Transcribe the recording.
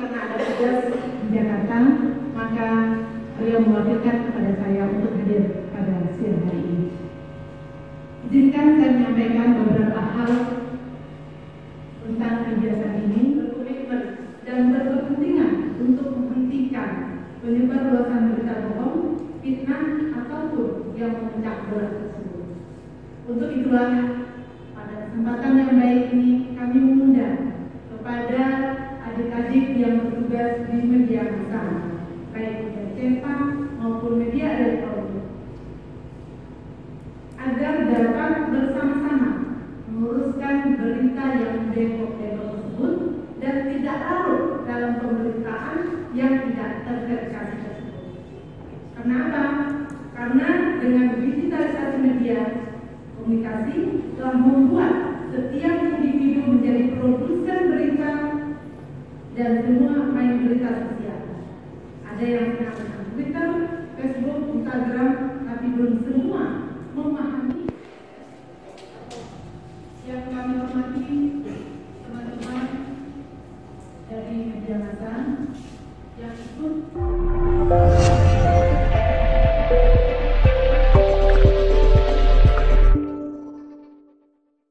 karena ada tugas di Jakarta, maka beliau mewakilkan kepada saya untuk hadir pada siang hari ini. Izinkan saya menyampaikan beberapa hal tentang kegiatan ini, berkomitmen dan berkepentingan untuk menghentikan penyebar luasan berita bohong, fitnah ataupun yang memecah belah tersebut. Untuk itulah pada kesempatan yang baik ini kami mengundang kepada adik-adik yang bertugas di media massa, baik media cetak maupun media elektronik, agar dapat bersama-sama menguruskan berita yang demo-demo tersebut dan tidak larut dalam pemberitaan yang tidak terverifikasi tersebut. Kenapa? Karena dengan digitalisasi media komunikasi telah membuat setiap individu menjadi produsen berita dan semua main berita sosial. Ada yang menggunakan Twitter, Facebook, Instagram, tapi belum semua memahami. Yang kami hormati teman-teman dari media massa yang ikut